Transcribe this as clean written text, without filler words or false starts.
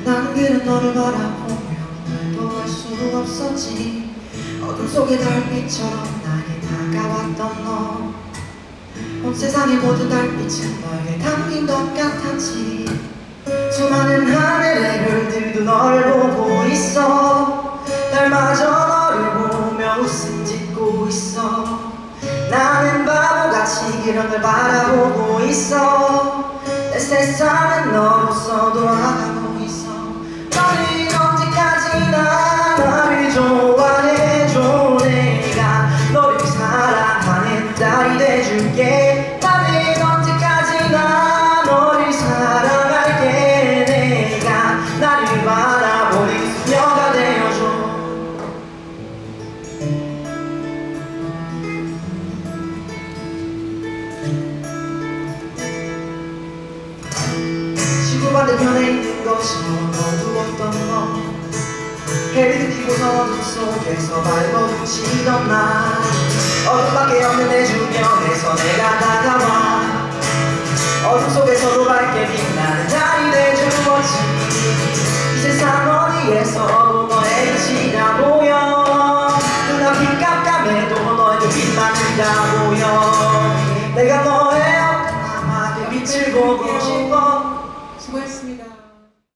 나는 그런 너를 바라보며 말도 할 수 없었지. 어둠 속의 달빛처럼 나에게 다가왔던 너, 온 세상의 모든 달빛은 너에게 담긴 것 같았지. 수많은 하늘의 별들도 너를 보고 있어. 달마저 너를 보며 웃음 짓고 있어. 나는 바보같이 그런 걸 바라보고 있어. 내 세상은 너로서 돌아가고 있어. 너는 언제까지나 나를 좋아해줘. 내가 너를 사랑하는 딸이 돼줄게. 나는 언제까지나 너를 사랑할게. 내가 나를 바라보는 수녀가 되어줘. 지구 반대편에 있는 것처럼 어두웠던 너, 해를 피고서 어둠 속에서 발버둥치던 나, 어둠밖에 없는 내 주변에서 내가 다가와 어둠 속에서도 밝게 빛나는 달이 돼주었지. 이 세상 어디에서